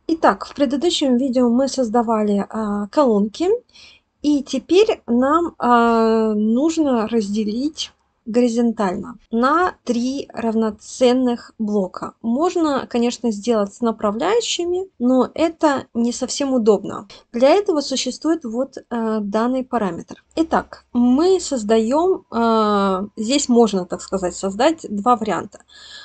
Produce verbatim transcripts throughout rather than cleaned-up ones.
Итак, в предыдущем видео мы создавали а, колонки, и теперь нам а, нужно разделить горизонтально на три равноценных блока. Можно, конечно, сделать с направляющими, но это не совсем удобно. Для этого существует вот а, данный параметр. Итак, мы создаем, а, здесь можно, так сказать, создать два варианта.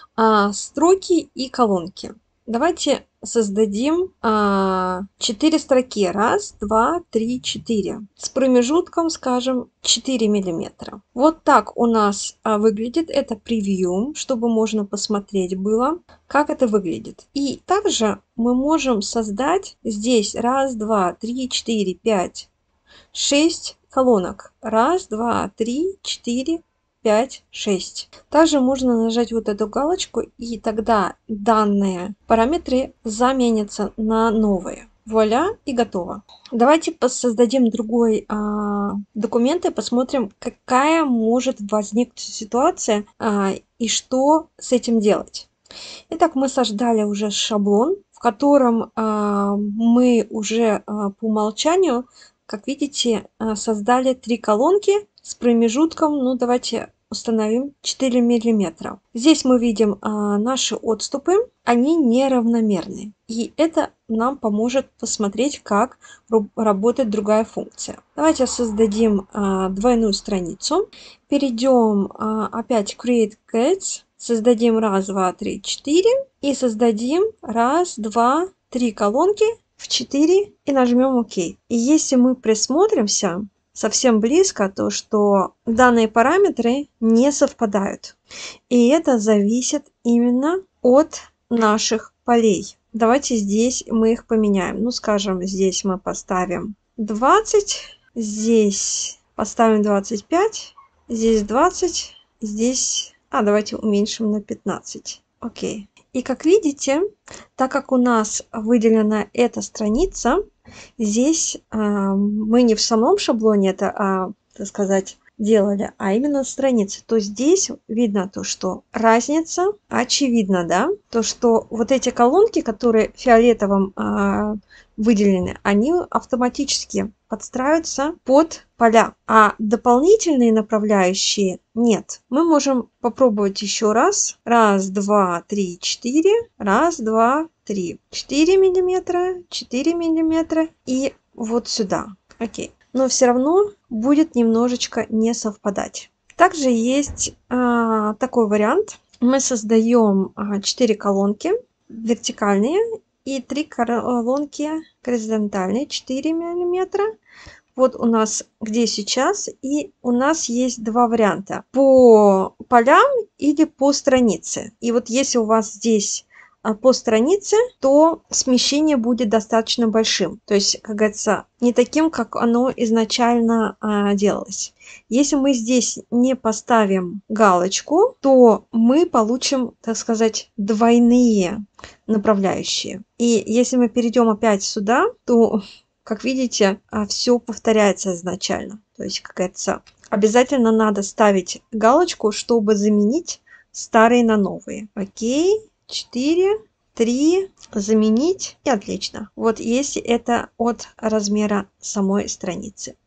А, строки и колонки. Давайте создадим а, четыре строки. Раз, два, три, четыре. С промежутком, скажем, четыре миллиметра. Вот так у нас а, выглядит это превью, чтобы можно посмотреть было, как это выглядит. И также мы можем создать здесь раз, два, три, четыре, пять, шесть колонок. Раз, два, три, четыре, пять, шесть. Также можно нажать вот эту галочку, и тогда данные параметры заменятся на новые. Вуаля, и готово. Давайте создадим другой а, документ и посмотрим, какая может возникнуть ситуация а, и что с этим делать. Итак, мы создали уже шаблон, в котором а, мы уже а, по умолчанию, как видите, а, создали три колонки с промежутком, ну давайте установим четыре миллиметра. Здесь мы видим а, наши отступы, они неравномерны. И это нам поможет посмотреть, как работает другая функция. Давайте создадим а, двойную страницу. Перейдем а, опять Create Gates. Создадим раз, два, три, четыре. И создадим раз, два, три колонки в четыре и нажмем ОК. И если мы присмотримся совсем близко, то что данные параметры не совпадают. И это зависит именно от наших полей. Давайте здесь мы их поменяем. Ну, скажем, здесь мы поставим двадцать, здесь поставим двадцать пять, здесь двадцать, здесь... А, давайте уменьшим на пятнадцать. Окей. И как видите, так как у нас выделена эта страница, здесь э, мы не в самом шаблоне это, а, так сказать, делали, а именно страницы, то здесь видно то, что разница очевидна, да, то, что вот эти колонки, которые фиолетовым э, выделены, они автоматически подстраиваются под поля, а дополнительные направляющие нет. Мы можем попробовать еще раз. Раз, два, три, четыре. Раз, два, три. четыре миллиметра, четыре миллиметра и вот сюда. Окей. Но все равно будет немножечко не совпадать. Также есть а, такой вариант. Мы создаем а, четыре колонки вертикальные и три колонки горизонтальные, четыре миллиметра. Вот у нас где сейчас, и у нас есть два варианта: по полям или по странице. И вот если у вас здесь по странице, то смещение будет достаточно большим, то есть, как говорится, не таким, как оно изначально а, делалось. Если мы здесь не поставим галочку, то мы получим, так сказать, двойные направляющие. И если мы перейдем опять сюда, то, как видите, все повторяется изначально. То есть, как говорится, обязательно надо ставить галочку, чтобы заменить старые на новые. Окей, четыре, три, заменить, и отлично. Вот если это от размера самой страницы.